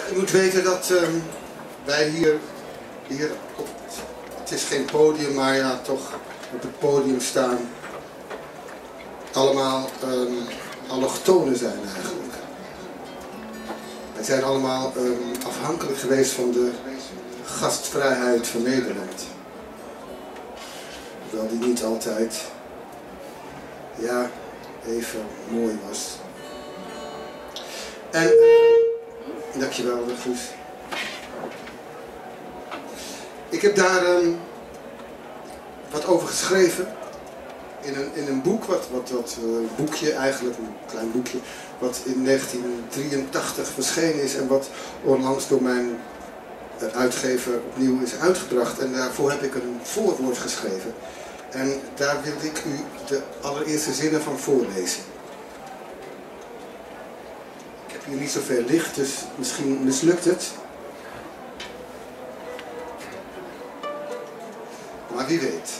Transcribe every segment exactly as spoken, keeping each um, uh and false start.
Je moet weten dat uh, wij hier, hier op, het is geen podium, maar ja, toch op het podium staan, allemaal um, allochtonen zijn eigenlijk. Wij zijn allemaal um, afhankelijk geweest van de gastvrijheid van Nederland. Hoewel die niet altijd, ja, even mooi was. En, dankjewel, Guus. Ik heb daar um, wat over geschreven. In een, in een boek, wat, wat, wat uh, boekje eigenlijk, een klein boekje, wat in negentien drieëntachtig verschenen is en wat onlangs door mijn uh, uitgever opnieuw is uitgebracht. En daarvoor heb ik een voorwoord geschreven. En daar wil ik u de allereerste zinnen van voorlezen. Ik heb hier niet zoveel licht, dus misschien mislukt het. Maar wie weet.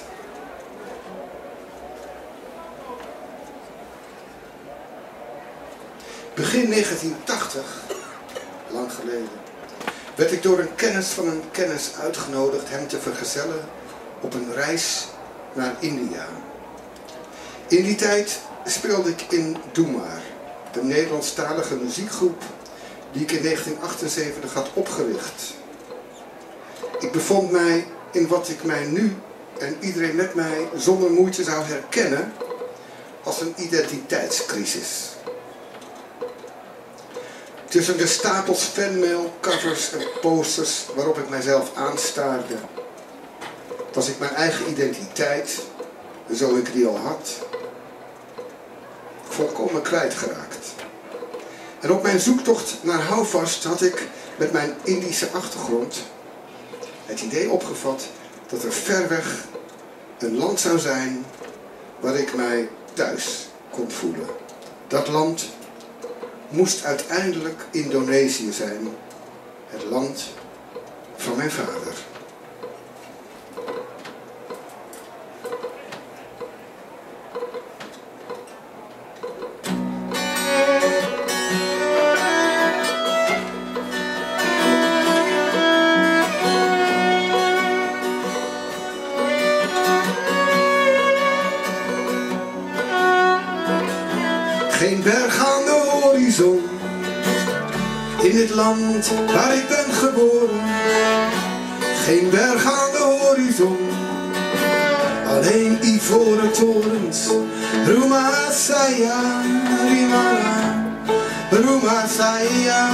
Begin negentien tachtig, lang geleden, werd ik door een kennis van een kennis uitgenodigd hem te vergezellen op een reis naar India. In die tijd speelde ik in Doe Maar, een Nederlandstalige muziekgroep die ik in negentien achtenzeventig had opgericht. Ik bevond mij in wat ik mij nu en iedereen met mij zonder moeite zou herkennen als een identiteitscrisis. Tussen de stapels fanmail, covers en posters waarop ik mijzelf aanstaarde, was ik mijn eigen identiteit, zo ik die al had, volkomen kwijtgeraakt. En op mijn zoektocht naar houvast had ik met mijn Indische achtergrond het idee opgevat dat er ver weg een land zou zijn waar ik mij thuis kon voelen. Dat land moest uiteindelijk Indonesië zijn, het land van mijn vader. Geen berg aan de horizon, in het land waar ik ben geboren. Geen berg aan de horizon, alleen ivoren torens. Rumah saya, Rimana, Rumah saya.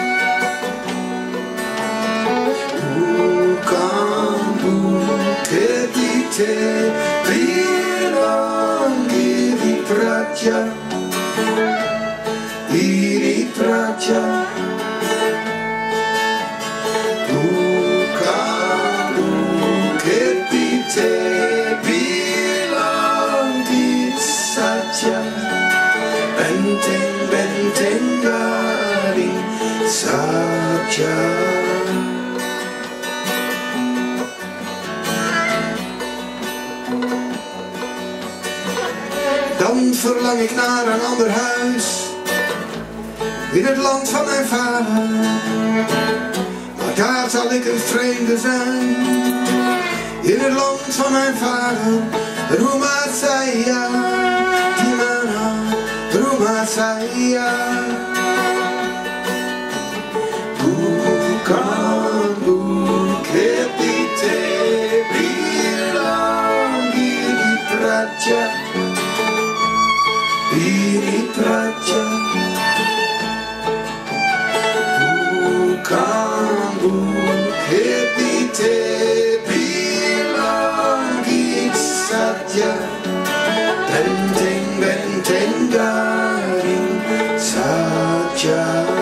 Bukan bukit ite, bilang giri praja. Iri praja, bukan bukit ite, bilang dit saja. Benteng-benteng garing saja. Dan verlang ik naar een ander huis, in het land van mijn vader. Maar daar zal ik een vreemde zijn, in het land van mijn vader. Rumah saya, di mana rumah saya? Bukan bukit ite, bilang giri praja. Ini praja, bukan bukit ite, bilang git saja. Benteng-benteng garing saja.